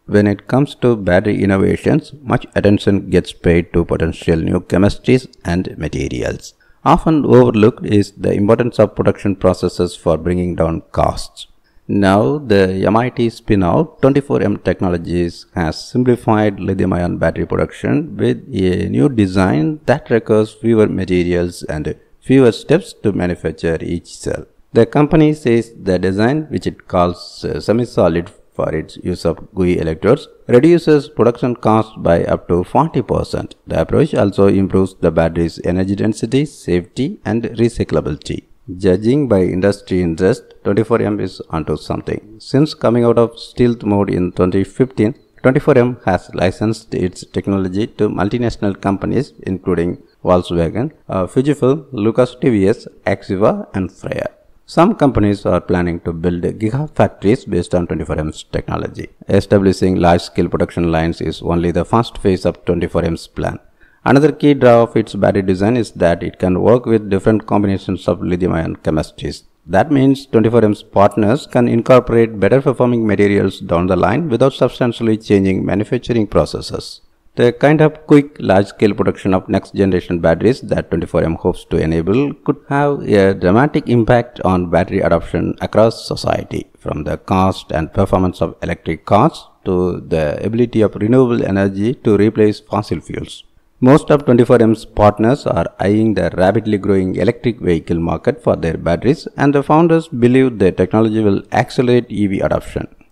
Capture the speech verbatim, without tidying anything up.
When it comes to battery innovations, much attention gets paid to potential new chemistries and materials. Often overlooked is the importance of production processes for bringing down costs. Now, the M I T spinout twenty-four M Technologies has simplified lithium-ion battery production with a new design that requires fewer materials and fewer steps to manufacture each cell. The company says the design, which it calls uh, semi-solid for its use of G U I electrodes, reduces production cost by up to forty percent. The approach also improves the battery's energy density, safety, and recyclability. Judging by industry interest, twenty-four M is onto something. Since coming out of stealth mode in twenty fifteen, twenty-four M has licensed its technology to multinational companies including Volkswagen, uh, Fujifilm, Lucas T V S, Axiva, and Freya. Some companies are planning to build gigafactories based on twenty-four M's technology. Establishing large-scale production lines is only the first phase of twenty-four M's plan. Another key draw of its battery design is that it can work with different combinations of lithium-ion chemistries. That means twenty-four M's partners can incorporate better performing materials down the line without substantially changing manufacturing processes. The kind of quick, large-scale production of next-generation batteries that twenty-four M hopes to enable could have a dramatic impact on battery adoption across society, from the cost and performance of electric cars to the ability of renewable energy to replace fossil fuels. Most of twenty-four M's partners are eyeing the rapidly growing electric vehicle market for their batteries, and the founders believe the technology will accelerate E V adoption.